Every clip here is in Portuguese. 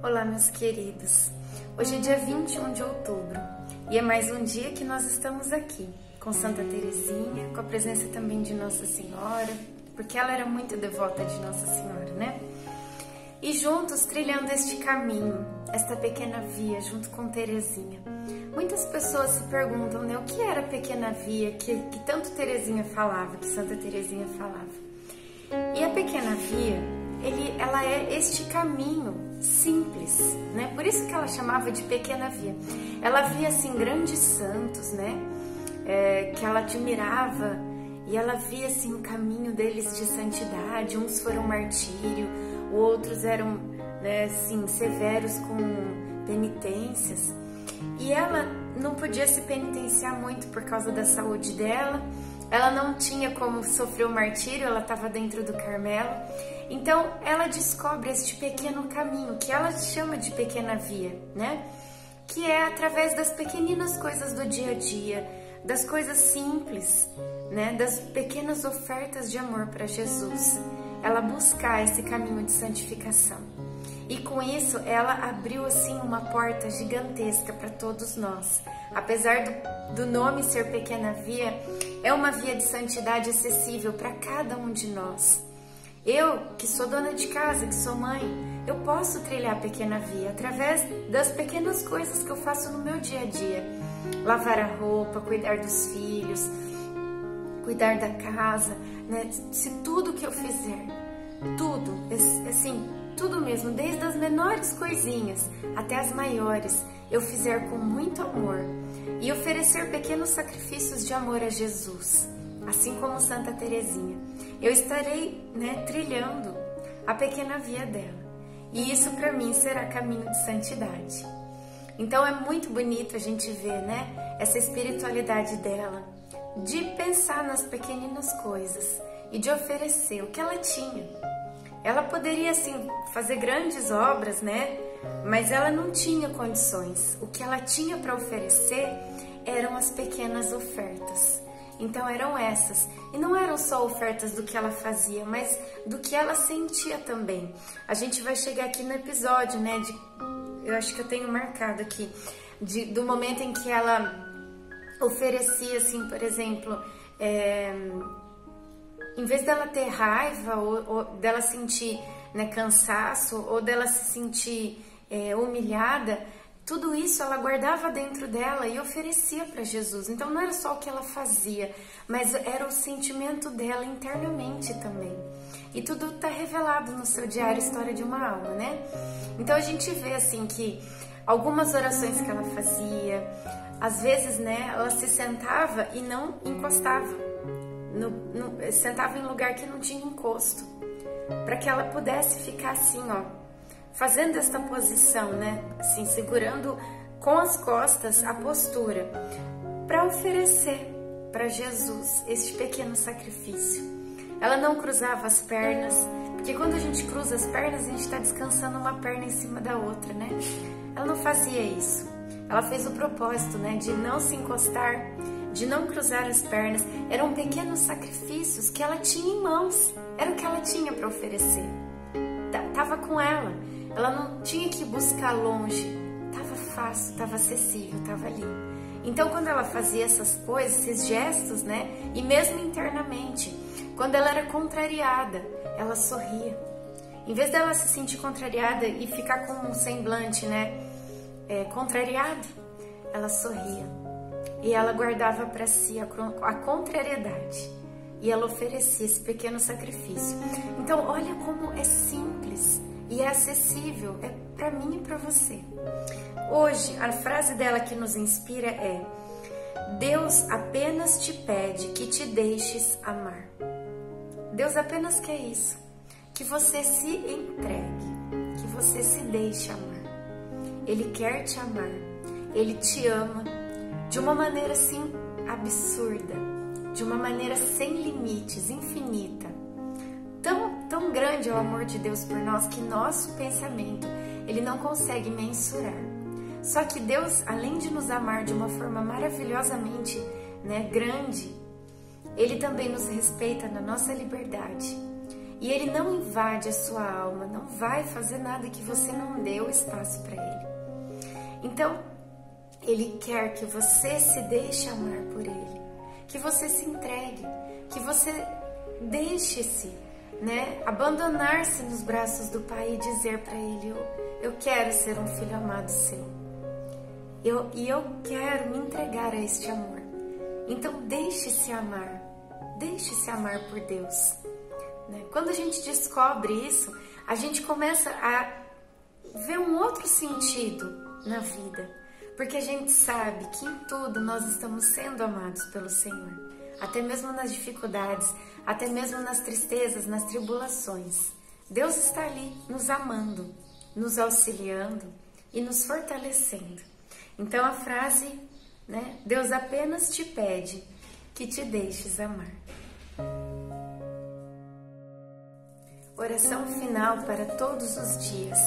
Olá, meus queridos. Hoje é dia 21 de outubro e é mais um dia que nós estamos aqui com Santa Teresinha, com a presença também de Nossa Senhora, porque ela era muito devota de Nossa Senhora, né? E juntos trilhando este caminho, esta pequena via, junto com Teresinha. Muitas pessoas se perguntam, né, o que era a pequena via que tanto Teresinha falava, que Santa Teresinha falava. E a pequena via, ela é este caminho simples, né? Por isso que ela chamava de pequena via. Ela via assim grandes santos, né? Que ela admirava, e ela via assim o caminho deles de santidade. Uns foram martírio, outros eram, né, assim, severos com penitências. E ela não podia se penitenciar muito por causa da saúde dela. Ela não tinha como sofrer o martírio, ela estava dentro do Carmelo. Então ela descobre este pequeno caminho, que ela chama de pequena via, né? Que é através das pequeninas coisas do dia a dia, das coisas simples, né? Das pequenas ofertas de amor para Jesus. Ela buscar esse caminho de santificação. E com isso ela abriu assim uma porta gigantesca para todos nós. Apesar do nome ser pequena via, é uma via de santidade acessível para cada um de nós. Eu, que sou dona de casa, que sou mãe, eu posso trilhar a pequena via através das pequenas coisas que eu faço no meu dia a dia. Lavar a roupa, cuidar dos filhos, cuidar da casa, né? Se tudo que eu fizer, tudo, assim, tudo mesmo, desde as menores coisinhas até as maiores, eu fizer com muito amor e oferecer pequenos sacrifícios de amor a Jesus, assim como Santa Teresinha, eu estarei, né, trilhando a pequena via dela. E isso para mim será caminho de santidade. Então é muito bonito a gente ver, né, essa espiritualidade dela, de pensar nas pequeninas coisas e de oferecer o que ela tinha. Ela poderia, assim, fazer grandes obras, né? Mas ela não tinha condições. O que ela tinha para oferecer eram as pequenas ofertas. Então eram essas. E não eram só ofertas do que ela fazia, mas do que ela sentia também. A gente vai chegar aqui no episódio, né? Eu acho que eu tenho marcado aqui. Do momento em que ela oferecia, assim, por exemplo... em vez dela ter raiva ou dela sentir, né, cansaço ou dela se sentir humilhada, tudo isso ela guardava dentro dela e oferecia para Jesus. Então não era só o que ela fazia, mas era o sentimento dela internamente também. E tudo está revelado no seu diário História de uma Alma, né? Então a gente vê assim que algumas orações que ela fazia, às vezes, né, ela se sentava e não encostava. Sentava em lugar que não tinha encosto, para que ela pudesse ficar assim, ó, fazendo esta posição, né, assim, segurando com as costas a postura, para oferecer para Jesus este pequeno sacrifício. Ela não cruzava as pernas, porque quando a gente cruza as pernas, a gente está descansando uma perna em cima da outra, né? Ela não fazia isso. Ela fez o propósito, né, de não se encostar, de não cruzar as pernas. Eram pequenos sacrifícios que ela tinha em mãos, era o que ela tinha para oferecer. Tava com ela não tinha que buscar longe, tava fácil, tava acessível, tava ali. Então quando ela fazia essas coisas, esses gestos, né, e mesmo internamente, quando ela era contrariada, ela sorria. Em vez dela se sentir contrariada e ficar com um semblante, né, contrariado, ela sorria. E ela guardava para si a contrariedade. E ela oferecia esse pequeno sacrifício. Então, olha como é simples e é acessível. É para mim e para você. Hoje, a frase dela que nos inspira é: Deus apenas te pede que te deixes amar. Deus apenas quer isso. Que você se entregue. Que você se deixe amar. Ele quer te amar. Ele te ama. De uma maneira assim absurda, de uma maneira sem limites, infinita. Tão grande é o amor de Deus por nós que nosso pensamento, ele não consegue mensurar. Só que Deus, além de nos amar de uma forma maravilhosamente, né, grande, Ele também nos respeita na nossa liberdade. e ele não invade a sua alma, não vai fazer nada que você não deu espaço para ele. Então, ele quer que você se deixe amar por ele, que você se entregue, que você deixe-se, abandonar-se nos braços do Pai e dizer para ele: eu quero ser um filho amado seu. E eu quero me entregar a este amor. Então deixe-se amar por Deus. Quando a gente descobre isso, a gente começa a ver um outro sentido na vida, porque a gente sabe que em tudo nós estamos sendo amados pelo Senhor, até mesmo nas dificuldades, até mesmo nas tristezas, nas tribulações. Deus está ali nos amando, nos auxiliando e nos fortalecendo. Então a frase, Deus apenas te pede que te deixes amar. Oração final para todos os dias.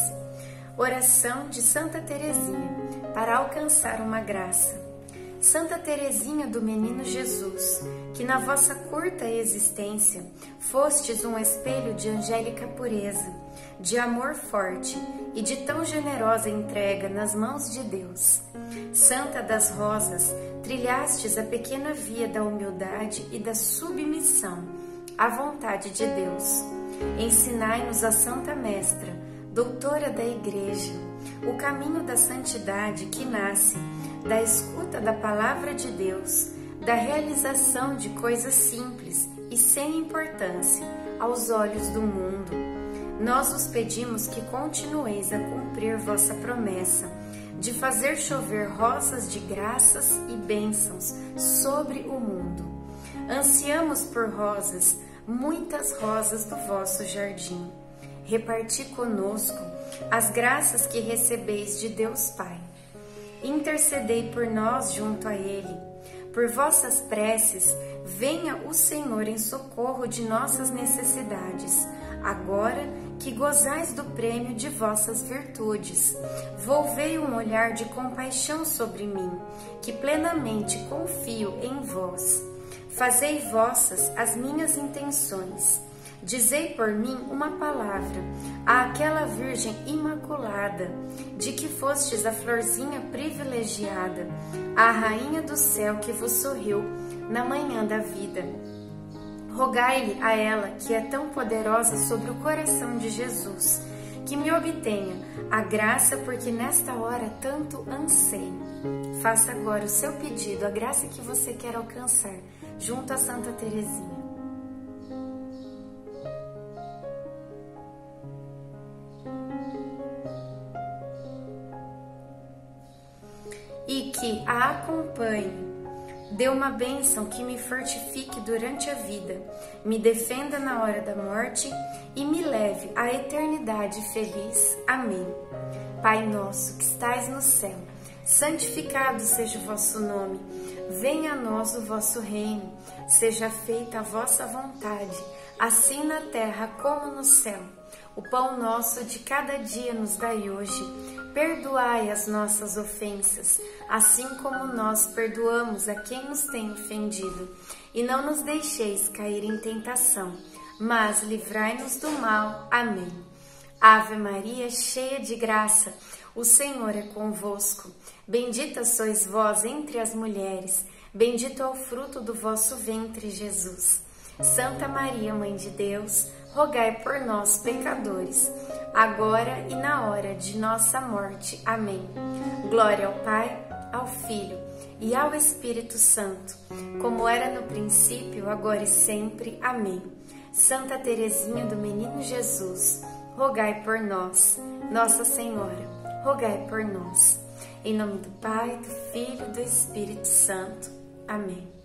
Oração de Santa Teresinha para alcançar uma graça. Santa Teresinha do Menino Jesus, que na vossa curta existência fostes um espelho de angélica pureza, de amor forte e de tão generosa entrega nas mãos de Deus. Santa das Rosas, trilhastes a pequena via da humildade e da submissão à vontade de Deus. Ensinai-nos a Santa Mestra, doutora da Igreja, o caminho da santidade que nasce da escuta da Palavra de Deus, da realização de coisas simples e sem importância aos olhos do mundo. Nós os pedimos que continueis a cumprir vossa promessa de fazer chover rosas de graças e bênçãos sobre o mundo. Ansiamos por rosas, muitas rosas do vosso jardim. Reparti conosco as graças que recebeis de Deus Pai. Intercedei por nós junto a Ele. Por vossas preces, venha o Senhor em socorro de nossas necessidades, agora que gozais do prêmio de vossas virtudes. Volvei um olhar de compaixão sobre mim, que plenamente confio em vós. Fazei vossas as minhas intenções. Dizei por mim uma palavra àquela Virgem Imaculada, de que fostes a florzinha privilegiada, a Rainha do céu que vos sorriu na manhã da vida. Rogai-lhe a ela, que é tão poderosa sobre o coração de Jesus, que me obtenha a graça porque nesta hora tanto anseio. Faça agora o seu pedido, a graça que você quer alcançar, junto a Santa Teresinha. E que a acompanhe, dê uma bênção que me fortifique durante a vida, me defenda na hora da morte e me leve à eternidade feliz. Amém. Pai nosso que estais no céu, santificado seja o vosso nome. Venha a nós o vosso reino. Seja feita a vossa vontade, assim na terra como no céu. O pão nosso de cada dia nos dai hoje. Perdoai as nossas ofensas, assim como nós perdoamos a quem nos tem ofendido. E não nos deixeis cair em tentação, mas livrai-nos do mal. Amém. Ave Maria, cheia de graça, o Senhor é convosco. Bendita sois vós entre as mulheres, bendito é o fruto do vosso ventre, Jesus. Santa Maria, Mãe de Deus, rogai por nós, pecadores, agora e na hora de nossa morte. Amém. Glória ao Pai, ao Filho e ao Espírito Santo, como era no princípio, agora e sempre. Amém. Santa Teresinha do Menino Jesus, rogai por nós. Nossa Senhora, rogai por nós. Em nome do Pai, do Filho e do Espírito Santo. Amém.